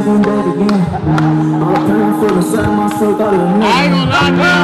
again. All the pain I feel inside my soul, thought it was me.